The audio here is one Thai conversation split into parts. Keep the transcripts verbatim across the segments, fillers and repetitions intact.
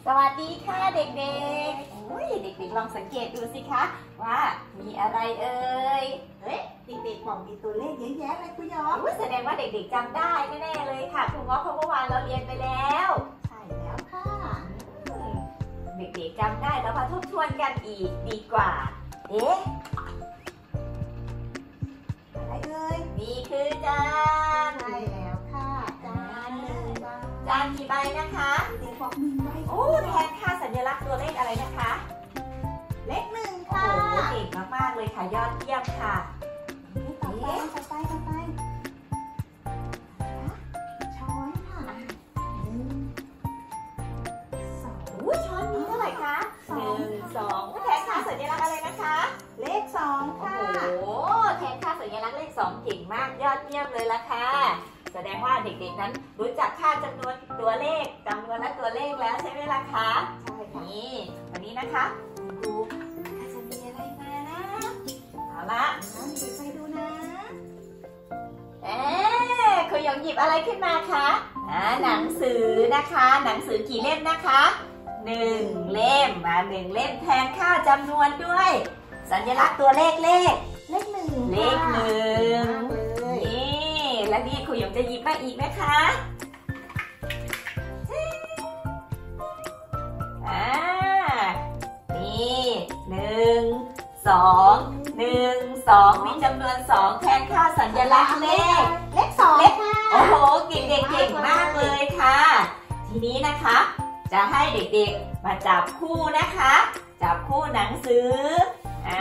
สวัสดีค่ะเด็กๆโอ้ยเด็กๆลองสังเกตดูสิคะว่ามีอะไรเอ่ยเฮ้ยเด็กๆบอกมีตัวเลขเยอะแยะเลยคุณยอมแสดงว่าเด็กๆจำได้แน่ๆเลยค่ะครูง้อเพราะเมื่อวานเราเรียนไปแล้วใช่แล้วค่ะเด็กๆจำได้แล้วมาทบทวนกันอีกดีกว่าเอ๊ะอะไรเอ่ยนี่คือจานใช่แล้วค่ะจานหนึ่งใบจานกี่ใบนะคะเด็กบอกหนึ่งใบโอ้แทนค่าสัญลักษณ์ตัวเลขอะไรนะคะเลขหนึ่งโอ้ค่ะโหเก่งมากๆเลยค่ะยอดเยี่ยมค่ะต่อไปต่อไปต่อไปช้อนค่ะหนึ่งสองอุ้ยช้อนนี้เท่าไหร่คะหนึ่งสองแทนค่าสัญลักษณ์อะไรนะคะเลขสองค่ะโอ้โหแทนค่าสัญลักษณ์เลขสองเก่งมากยอดเยี่ยมเลยละค่ะแสดงว่าเด็กๆนั้นรู้จักค่าจำนวนตัวเลขจำนวนและตัวเลขแล้วใช่ไหมล่ะคะใช่ค่ะนี่วันนี้นะคะครูจะมีอะไรมานะเอาละไปดูนะเอ๊ะครูยงหยิบอะไรขึ้นมาคะอ่าหนังสือนะคะหนังสือกี่เล่มนะคะหนึ่งเล่มมาหนึ่งเล่มแทนค่าจำนวนด้วยสัญลักษณ์ตัวเลขเลขเลขหนึ่งเลขหนึ่งนี่และนี่ครูหยงจะหยิบมาอีกนะคะอ่านี่หนึ่งสองหนึ่งสองมีจำนวนสองแทนค่าสัญลักษณ์เลขเลขสองค่ะโอ้โหเก่งๆเก่งมากเลยค่ะทีนี้นะคะจะให้เด็กๆมาจับคู่นะคะจับคู่หนังสืออ่า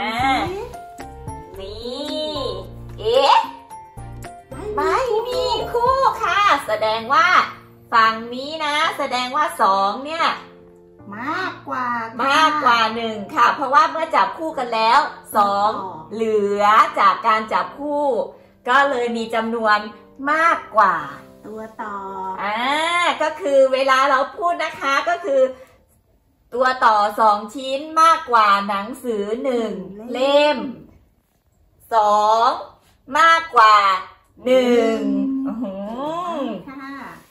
นี่เอ๊ะไม่มีคู่ค่ะแสดงว่าฝั่งนี้นะแสดงว่าสองเนี่ยมากกว่ามากกว่าหนึ่งค่ะเพราะว่าเมื่อจับคู่กันแล้วสองเหลือจากการจับคู่ก็เลยมีจำนวนมากกว่าตัวต่ออ่าก็คือเวลาเราพูดนะคะก็คือตัวต่อสองชิ้นมากกว่าหนังสือหนึ่งเล่มสองมากกว่าหนึ่งค่ะ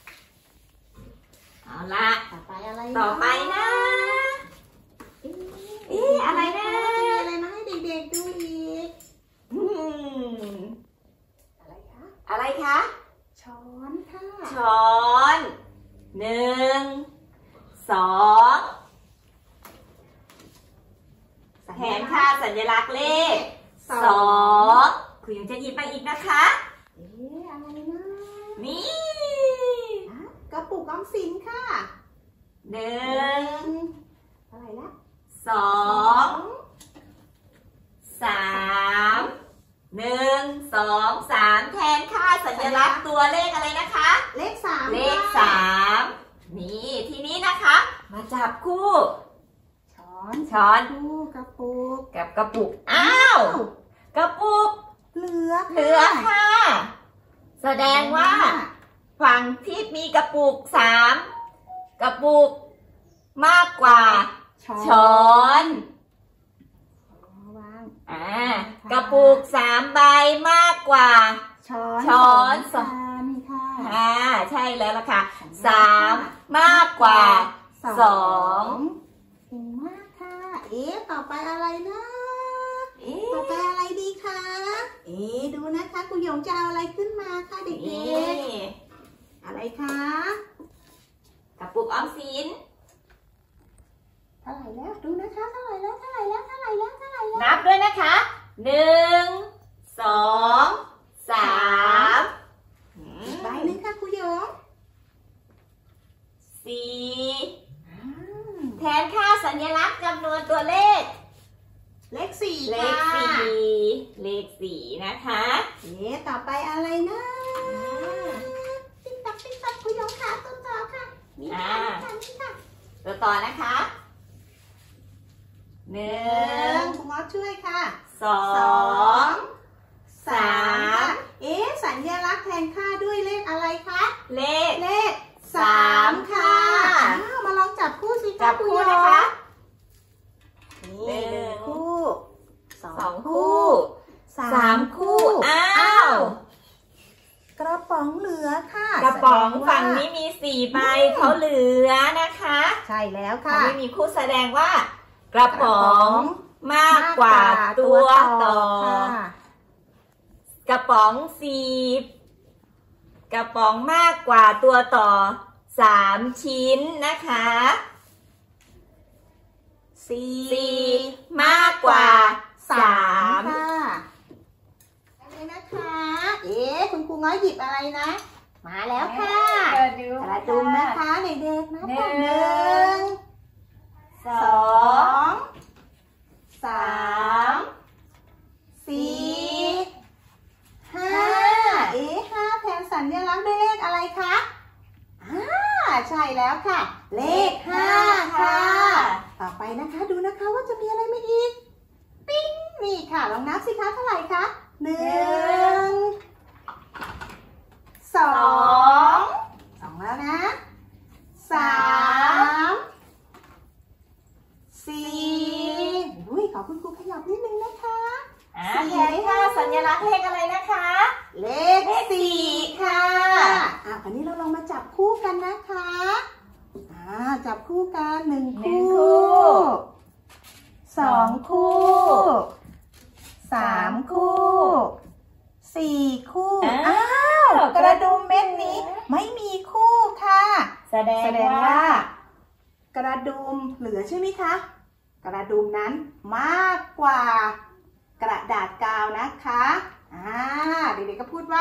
เอาละต่อไปอะไรต่อไปนะเอ๊ะอะไรนะอะไรมาให้เด็กๆดูอีกอะไรคะอะไรคะช้อนค่ะช้อนหนึ่งสองแทนค่าสัญลักษณ์เลขสองคุณยังจะหยิบมาอีกนะคะเอ๊ะอะไรนะนี่กระปุกออมสินค่ะหนึ่งอะไรนะสองสามหนึ่งสองสามแทนค่าสัญลักษณ์ตัวเลขอะไรนะคะเลขสามเลขสามนี่ทีนี้นะคะมาจับคู่ช้อนช้อนคู่กระปุกกับกระปุกอ้าวกระปุกเหลือเหลือค่ะแสดงว่าฝั่งที่มีกระปุกสามกระปุกมากกว่าช้อนอ่ากระปุกสามใบมากกว่าช้อนช้อนสองค่ะอ่าใช่แล้วล่ะค่ะสามมากกว่าสองเก่งมากค่ะเอ๊ะต่อไปอะไรนะต่อไปอะไรดีคะเอ๊ะดูนะคะคุณหยงจะเอาอะไรขึ้นมาคะเด็กๆอะไรคะกระปุกออมสินเท่าไหร่แล้วดูนะคะเท่าไหร่แล้วเท่าไหร่แล้วเท่าไหร่แล้วเท่าไหร่แล้วนับด้วยนะคะหนึ่งสองสามใบหนึ่งค่ะคุณหยงสี่แทนค่าสัญลักษณ์จำนวนตัวเลขเลขสี่เลขสี่เลขสี่นะคะเอ๊ะต่อไปอะไรนะติ๊กตักติ๊กตักคุณหยงค่ะตัวต่อค่ะนี่ค่ะนี่ค่ะตัวต่อนะคะหนึ่งคุณหมอช่วยค่ะสองสามเอ๊ะสัญลักษณ์แทนค่าด้วยเลขอะไรคะเลขเลขสามค่ะมาลองจับคู่สิจับคู่นะคะหนึ่งคู่สองคู่สามคู่อ้าวกระป๋ป๋องเหลือค่ะกระป๋องฝั่งนี้มีสี่ใบเขาเหลือนะคะใช่แล้วเขาค่ะไม่มีคู่แสดงว่า กระป๋องมากกว่าตัวต่อค่ะกระป๋องสี่กระป๋องมากกว่าตัวต่อสามชิ้นนะคะสี่สี่มากกว่าสามค่ะอะไรนะคะ เอ๊ะคุณครูน้อยหยิบอะไรนะ มาแล้วค่ะเปิดดูกระดุมนะคะเด็กๆนะหนึ่งหนึ่งสสออง งสามสี่ห้าเอ๊ะห้าแทนสัญลักษณ์ด้วยเลขอะไรคะอ่าใช่แล้วค่ะ เลขห้าค่ะ ต่อไปนะคะดูนะคะว่าจะมีอะไรมาอีก ปิ๊งนี่ค่ะลองนับสิคะเท่าไหร่คะหนึ่งสองสองแล้วนะสามสี่อุ้ยขอคุณครูขยับนิดนึงนะคะอ่าแทนค่าสัญลักษณ์เลขอะไรนะคะเลขสี่ค่ะอ่ะอันนี้เราลองมาจับคู่กันนะคะอ่าจับคู่กันหนึ่งหนึ่งคู่คู่สองคู่สามคู่สี่คู่อ้าวอ้าวกระดุมเม็ดนี้ไม่มีคู่ค่ะแสดงแสดงว่าว่า กระดุมเหลือใช่ไหมคะ กระดุมนั้นมากกว่ากระดาษกาวนะคะอ่าเด็กๆก็พูดว่า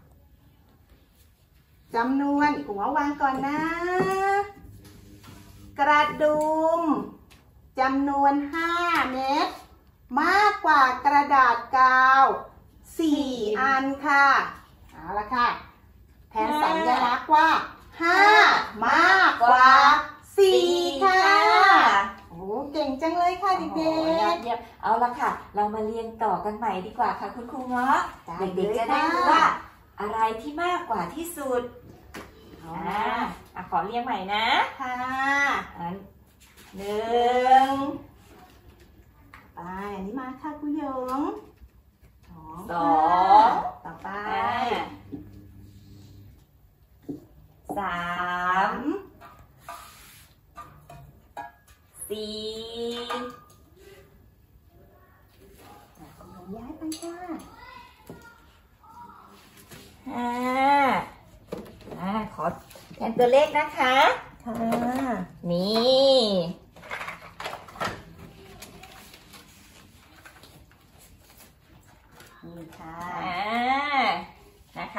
จำนวนหัววางก่อนนะ กระดุมจำนวนห้าเม็ดมากกว่ากระดาษกาวสี่อันค่ะเอาละค่ะแทนสัญลักษณ์ว่าห้ามากกว่าสี่ค่ะโอ้เก่งจังเลยค่ะเด็โอ้โหยอดกเยี่ยมเอาละค่ะ เรามาเรียนต่อกันใหม่ดีกว่าค่ะคุณครูเงาะๆได้เด็กๆจะได้รู้ว่า อะไรที่มากกว่าที่สุดเอาอ่าละอ่ะขอเรียงใหม่นะค่ะอันหนึ่งไปอันนี้มาค่ะคุณหยงสองสองต่อไปอ่าสาสาม มสี่คุณหยงย้ายไปค่ะห้าอ่าขอแทนตัวเลขนะคะค่ะนี่นี่ค่ะอ่านะคะ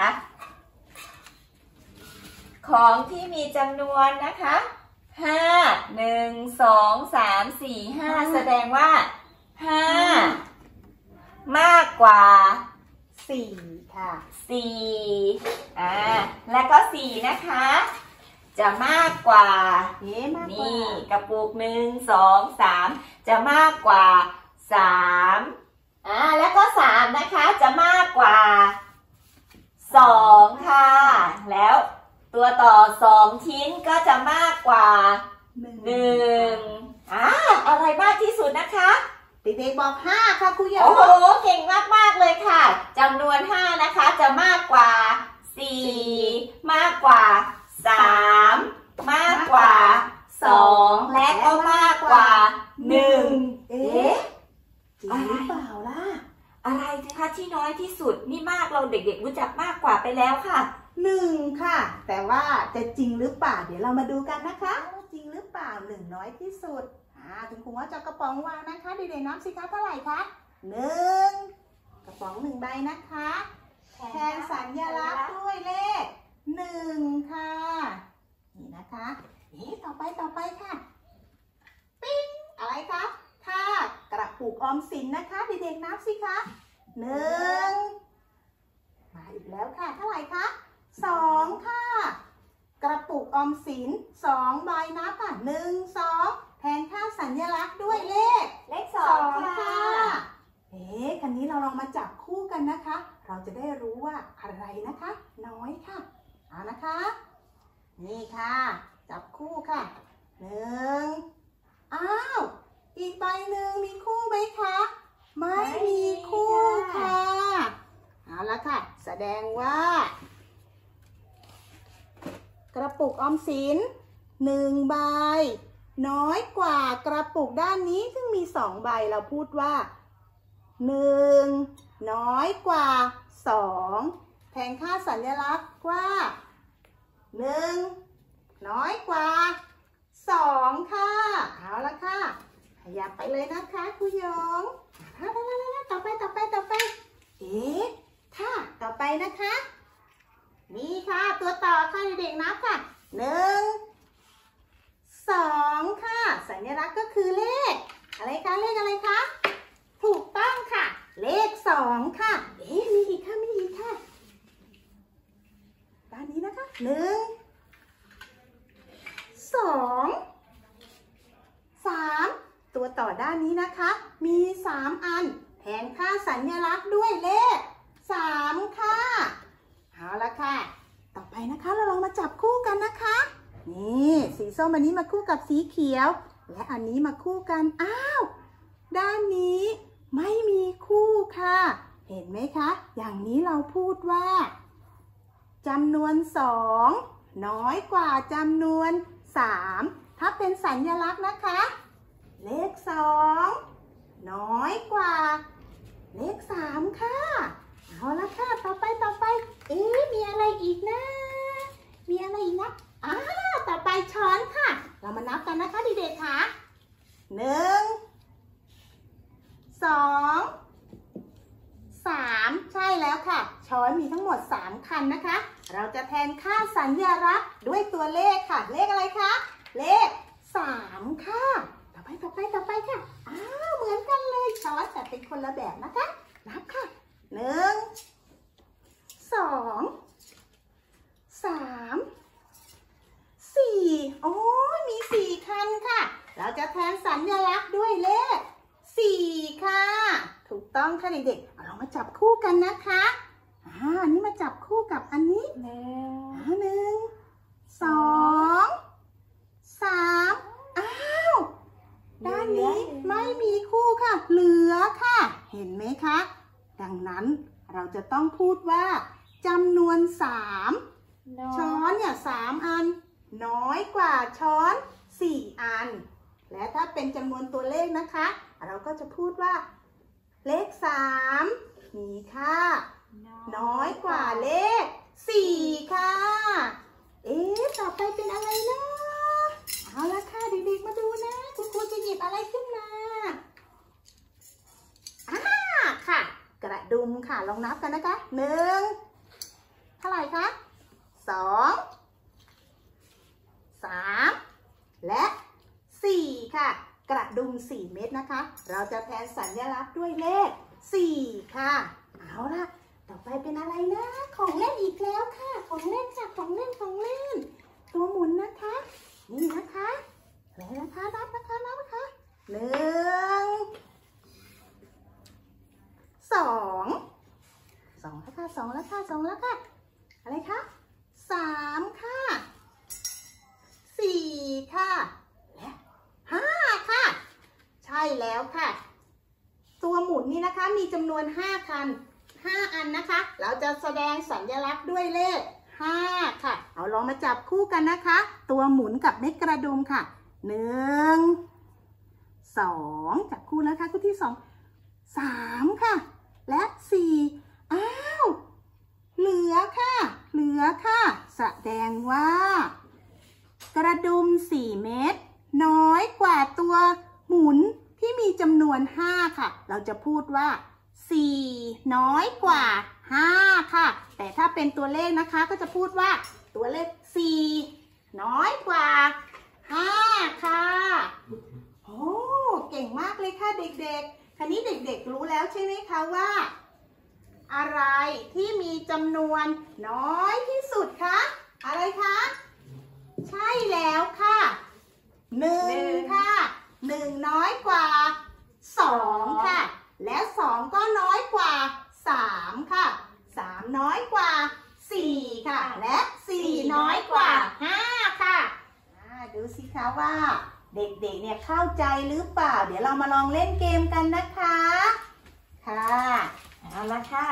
ของที่มีจำนวนนะคะห้าหนึ่งสองสามสี่ห้าแสดงว่าห้ามากกว่าสี่ค่ะสี่อ่าแล้วก็สี่นะคะ จะมากกว่าเอ๊ะมากกว่านี่กระปุกหนึ่งสองสามจะมากกว่าสามอ่าแล้วก็สามนะคะจะมากกว่าสองค่ะ แล้วตัวต่อสองชิ้นก็จะมากกว่าหนึ่งอ่าอะไรมากที่สุดนะคะเด็กๆบอกห้าค่ะครูหยงโอ้โหเก่งมากๆเลยค่ะจำนวนห้านะคะจะมากกว่าสี่มากกว่าสามมากกว่าสองและก็มากกว่าหนึ่งเอ๊ะจริงหรือเปล่าล่ะอะไรนะคะที่น้อยที่สุดนี่มากเราเด็กๆรู้จักมากกว่าไปแล้วค่ะหนึ่งค่ะ แต่ว่าจะจริงหรือเปล่าเดี๋ยวเรามาดูกันนะคะว่าจริงหรือเปล่าหนึ่งน้อยที่สุดอ่าคุณครูว่าจะกระป๋องวางนะคะเด็กๆนับสิคะเท่าไหร่คะหนึ่งกระป๋องหนึ่งใบนะคะแทนสัญลักษณ์ด้วยเลขหนึ่งค่ะนี่นะคะเอ๊ะต่อไปต่อไปค่ะปิ๊งอะไรคะค่ะกระปุกออมสินนะคะเด็กๆนับสิคะหนึ่งมาอีกแล้วค่ะเท่าไหร่คะสองค่ะ กระปุกออมสินสองใบนับค่ะหนึ่งสองแทนค่าสัญลักษณ์ด้วยเลขเลขสสออง งค่ะค่ะ เอ๊ะคันนี้เราลองมาจับคู่กันนะคะ เราจะได้รู้ว่าอะไรนะคะ น้อยค่ะเอานะคะ นี่ค่ะ จับคู่ค่ะหนึ่งอ้าวอีกใบหนึ่งมีคู่ไหมคะไม่มีคู่ค่ะเอาละค่ะ แสดงว่ากระปุกออมสินหนึ่งใบน้อยกว่ากระปุกด้านนี้ซึ่งมีสองใบเราพูดว่าหนึ่งน้อยกว่าสองแทนค่าสัญลักษณ์ว่าหนึ่งน้อยกว่าสองค่ะเอาละค่ะขยับไปเลยนะคะครูหยงต่อไปต่อไปต่อไปเอ๊ะค่ะต่อไปนะคะนี่ค่ะตัวต่อค่ะเด็กๆนับค่ะหนึ่งสองค่ะสัญลักษณ์ก็คือเลขอะไรคะเลขอะไรคะถูกต้องค่ะเลขสองค่ะเอ๊ะมีอีกค่ะมีอีกค่ะด้านนี้นะคะหนึ่งสองสามตัวต่อด้านนี้นะคะมีสามอันแทนค่าสัญลักษณ์ด้วยเลขสามค่ะเอาละค่ะต่อไปนะคะเราลองมาจับคู่กันนะคะนี่สีส้มอันนี้มาคู่กับสีเขียวและอันนี้มาคู่กันอ้าวด้านนี้ไม่มีคู่ค่ะเห็นไหมคะอย่างนี้เราพูดว่าจำนวนสองน้อยกว่าจำนวนสามถ้าเป็นสัญลักษณ์นะคะเลขสองน้อยกว่าเลขสามค่ะเอาละค่ะต่อไปต่อไปเอ๊ะมีอะไรอีกนะมีอะไรอีกนะอ้าต่อไปช้อนค่ะเรามานับกันนะคะเด็กๆค่ะหนึ่งสองสามใช่แล้วค่ะช้อนมีทั้งหมดสามคันนะคะเราจะแทนค่าสัญลักษณ์ด้วยตัวเลขค่ะเลขอะไรคะเลขสามค่ะต่อไปต่อไปต่อไปค่ะอ้าวเหมือนกันเลยช้อนแต่เป็นคนละแบบนะคะนับค่ะหนึ่งสองสามสี่โอ้มีสี่คันค่ะเราจะแทนสัญลักษณ์ด้วยเลขสี่ค่ะถูกต้องค่ะเด็กๆเรามาจับคู่กันนะคะอ่าอันนี้มาจับคู่กับอันนี้หนึ่งหนึ่งสองสามอ้าวด้านนี้ไม่มีคู่ค่ะเหลือค่ะเห็นไหมคะดังนั้นเราจะต้องพูดว่าจำนวนสามช้อนเนี่ยสามอันน้อยกว่าช้อนสี่อันและถ้าเป็นจำนวนตัวเลขนะคะเราก็จะพูดว่าเลขสามมีค่าน้อยกว่าเลขสี่ค่ะเอ๊ะต่อไปเป็นอะไรนะเอาละค่ะเด็กๆมาดูนะคุณครูจะหยิบอะไรขึ้นมาอ่าค่ะกระดุมค่ะลองนับกันนะคะหนึ่งเท่าไหร่คะสองสามและสี่ค่ะกระดุมสี่เม็ดนะคะเราจะแทนสัญลักษณ์ด้วยเลขสี่ค่ะเอาล่ะต่อไปเป็นอะไรนะของเล่นอีกแล้วค่ะของเล่นจากของเล่นของเล่นตัวหมุนนะคะนี่นะคะแล้วนะคะนับนะคะนับนะคะหนึ่งสองสองแล้วค่ะสองแล้วค่ะสองแล้วค่ะอะไรคะสามค่ะสี่ค่ะและห้าค่ะใช่แล้วค่ะตัวหมุนนี้นะคะมีจำนวนห้าคันห้าอันนะคะเราจะแสดงสัญลักษณ์ด้วยเลขห้าค่ะเอาลองมาจับคู่กันนะคะตัวหมุนกับเม็ดกระดุมค่ะหนึ่งสองจับคู่แล้วค่ะคู่ที่สองสามค่ะและสี่อ้าวเหลือค่ะเหลือค่ะแสดงว่ากระดุมสี่เม็ดน้อยกว่าตัวหมุนที่มีจำนวนห้าค่ะเราจะพูดว่าสี่น้อยกว่าห้าค่ะแต่ถ้าเป็นตัวเลขนะคะก็จะพูดว่าตัวเลขสี่น้อยกว่าห้าค่ะโอ้เก่งมากเลยค่ะเด็กๆคราวนี้เด็กๆรู้แล้วใช่ไหมคะว่าอะไรที่มีจำนวนน้อยที่สุดคะอะไรคะใช่แล้วค่ะหนึ่งค่ะหนึ่งน้อยกว่าสองค่ะและสองก็น้อยกว่าสามค่ะสามน้อยกว่าสี่ค่ะและสี่น้อยกว่าห้าค่ะดูสิคะว่าเด็กๆเนี่ยเข้าใจหรือเปล่าเดี๋ยวเรามาลองเล่นเกมกันนะคะค่ะเอาละค่ะ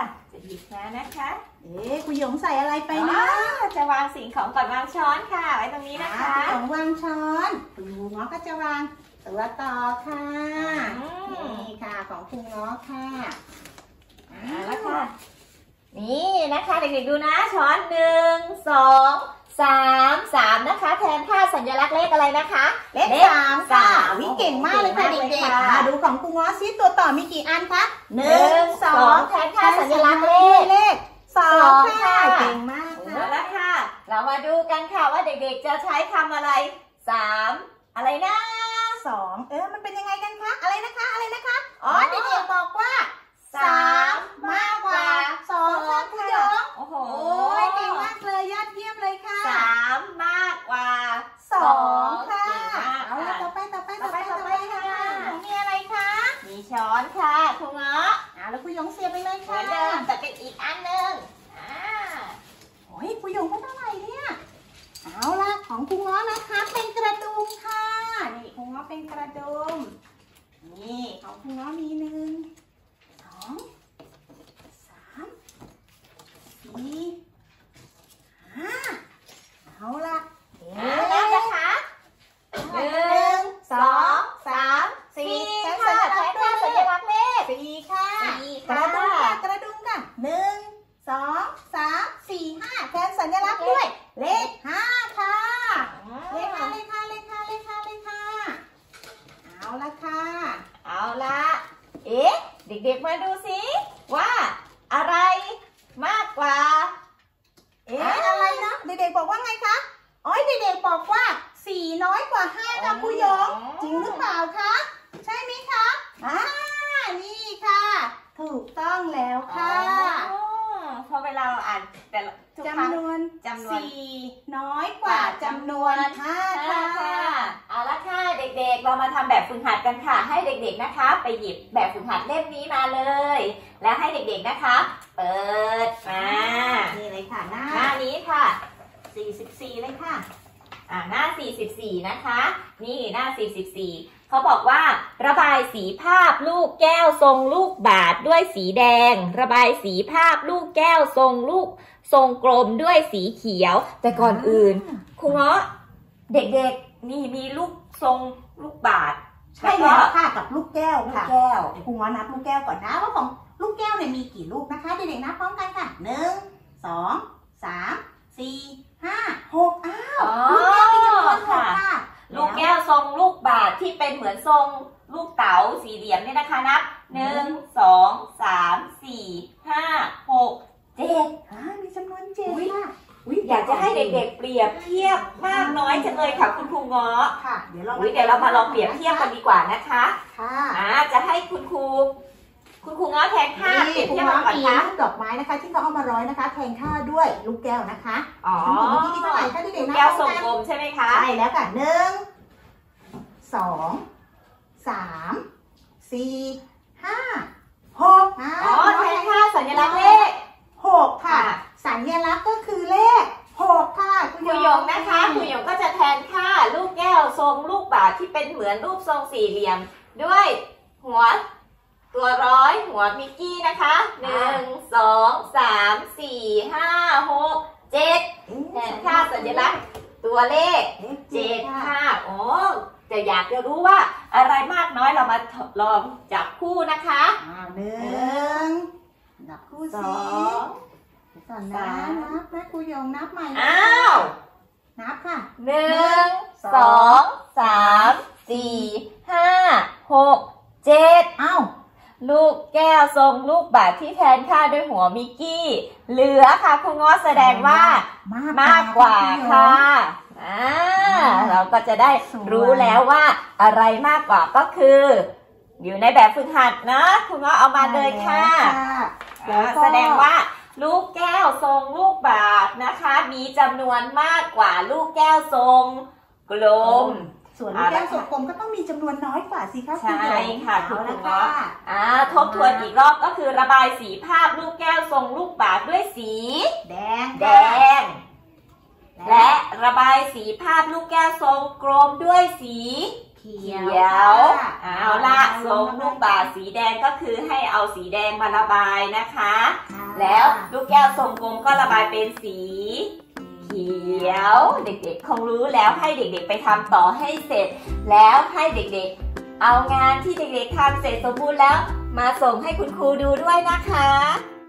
หยิบมานะคะเอ๊ะคุณหยงใส่อะไรไปนะจะวางสิ่งของก่อนวางช้อนค่ะไว้ตรงนี้นะคะคุณหยงวางช้อนคุณครูง้อก็จะวางตัวต่อค่ะ นี่ค่ะของคุณง้อค่ะอ่าแล้วค่ะ นี่นะคะเด็กๆดูนะช้อนหนึ่งสองสามสามนะคะแทนค่าสัญลักษณ์เลขอะไรนะคะเลขสามค่ะวิเก่งมากเลยค่ะเด็กๆอ่าดูของคุณง้อซิตัวต่อมีกี่อันคะหนึ่งสองแทนค่าสัญลักษณ์เลขเลขสองค่ะเก่งมากเอาค่ะละค่ะ เรามาดูกันค่ะว่าเด็กๆจะใช้คำอะไรสามอะไรนะสองเออมันเป็นยังไงกันคะอะไรนะคะอะไรนะคะอ๋อเด็กๆบอกว่าสามมากกว่าสองค่ะคุณหยงโอ้โหโอ้ยเก่งมากเลยยอดเยี่ยมเลยค่ะสามมากกว่าสองค่ะเก่งมากเอาละค่ะต่อไปต่อไปต่อไปต่ต่ออไปไปค่ะค่ะมีอะไรคะมีช้อนค่ะคุณเงาะอ่าแล้วคุณหยงเสียบไปเลยเหมืค่ะอนเดิมแต่เป็นอีกอันหนึ่งอ่าโอ้ยคุณหยงไม่เท่าไหร่เนี่ยเอาละของคุณง้อนะคะเป็นกระดุมค่ะนี่คุณง้อเป็นกระดุมนี่ของคุณง้อมีหนึ่งสองสามสี่ห้าเอาละเอ๊อ่าแล้วะนะคะหนึ่งสองสามสี่ค่ะแทนค่าสัญลักษณ์เลขสี่ค่ะสี่กค่ะระดุมค่ะกระดุมค่ะหนึ่งสองสามสี่ห้าแทนสัญลักษณ์ด้วยเลขห้าค่ะเลขห้าเลขห้าเลขห้าเลขห้าเลขห้าเอาละค่ะเอาละเอ๊ะเด็กๆมาดูสิว่าอะไรมากกว่าเอ๊ะอะไรนะเด็กๆบอกว่าไงคะอ๋อเด็กๆบอกว่าสี่น้อยกว่าห้าค่ะครูหยงจริงหรือเปล่าคะใช่ไหมคะอ่านี่ค่ะ ถูกต้องแล้วค่ะอ๋อพอเวลาเราอ่านแต่ละทุกครั้งจำนวนจำนวนสี่น้อยกว่าจำนวนห้าค่ะค่ะเอาละค่ะเด็กๆ เรามาทำแบบฝึกหัดกันค่ะ ให้เด็กๆนะคะ ไปหยิบแบบฝึกหัดเล่มนี้มาเลย แล้วให้เด็กๆนะคะ เปิดมานี่เลยค่ะหน้าหน้านี้ค่ะสี่สิบสี่เลยค่ะอ่าหน้าสี่สิบสี่นะคะ นี่หน้าสี่สิบสี่เขาบอกว่าระบายสีภาพลูกแก้วทรงลูกบาศก์ด้วยสีแดง ระบายสีภาพลูกแก้วทรงลูกทรงกลมด้วยสีเขียว แต่ก่อนอื่นครูเงาะเด็กๆนี่มีลูกทรงลูกบาศก์ใช่แล้วค่ะกับลูกแก้วลูกค่ะแก้วเดี๋ยวครูง้อนับลูกแก้วก่อนนะว่าของลูกแก้วเนี่ยมีกี่ลูกนะคะเด็กๆนับพร้อมกันค่ะหนึ่งสองสามสี่ห้าหกอ้าวอ๋อลูกแก้วมีจำนวนหกค่ะค่ะลูกแก้วทรงลูกบาศก์ที่เป็นเหมือนทรงลูกเต๋าสี่เหลี่ยมเนี่ยนะคะนับหนึ่งสองสามสี่ห้าหกเจ็ดอ่ามีจำนวนเจ็ดอุ๊ยค่ะอยากจะให้เด็กๆเปรียบเทียบมากน้อยจังเลยค่ะคุณครูเงาะค่ะเดี๋ยวเราอุ๊ยเดี๋ยวเรามาลองเปรียบเทียบกันดีกว่านะคะค่ะอ่าจะให้คุณครูคุณครูเงาะแทนค่าเปรียบครูเทียบง้อกันก่อนมีคะลูกดอกไม้นะคะ ที่เขาเอามาร้อยนะคะแทนค่าด้วยลูกแก้วนะคะอ๋อของผมมีเท่าไหร่คะเด็กๆนับแก้วพทร้รอง มกันกลมใช่ไหมคะใช่แล้วค่ะหนึ่งสองสามสี่ห้าหกอ๋อแทนค่าสัญลักษณ์เลขหกค่ะ สัญลักษณ์ก็คือเลขหกค่ะคุณคุยยงนะคะคุยยงก็จะแทนค่าลูกแก้วทรงลูกบาศก์ที่เป็นเหมือนรูปทรงสี่เหลี่ยม ด้วยหัวตัวร้อยหัวมิกกี้นะคะหนึ่งสองสามสี่ห้าหกเจ็ดแทนค่าสัญลักษณ์ตัวเลขเลขเจ็เจ็ดดค่ะค่ะโอ้จะอยากจะรู้ว่าอะไรมากน้อยเรามาลองจับคู่นะคะอ่าหนึ่งนับคู่สสิองก่อนนะนับนะครูยงนับใหม่อ้าวนับค่ะหนึ่งสองสามสี่ห้าหกเจ็ดเอ้าลูกแก้วทรงลูกบาศก์ที่แทนค่าด้วยหัวมิกกี้ เหลือค่ะคุณง้อแสดงว่ามากมากกว่าณยงค่ะอ่าเราก็จะได้รู้แล้วว่าอะไรมากกว่าก็คือ อยู่ในแบบฝึกหัดนะคุณง้อเอามาเลยค่ะแล้วก็แสดงว่าลูกแก้วทรงลูกบาศก์นะคะ มีจำนวนมากกว่าลูกแก้วทรงกลมส่วนลูกแก้วสุกลมก็ต้องมีจำนวนน้อยกว่าสิคะณใช่หยงค่ะเอาถูกละต้ค่ะองอ่าทบทวนอีกรอบก็คือระบายสีภาพลูกแก้วทรงลูกบาศก์ด้วยสีแดงแดง และระบายสีภาพลูกแก้วทรงกลมด้วยสีเขีเขียยว วค่ะเอาละทรงลูกบาศก์สีแดงก็คือให้เอาสีแดงมาระบายนะคะค่ะแล้วลูกแก้วทรงกลมก็ระบายเป็นสีเขียวเด็กๆคงรู้แล้วให้เด็กๆไปทำต่อให้เสร็จแล้วให้เด็กๆเอางานที่เด็กๆทำเสร็จสมบูรณ์แล้วมาส่งให้คุณครูดูด้วยนะคะ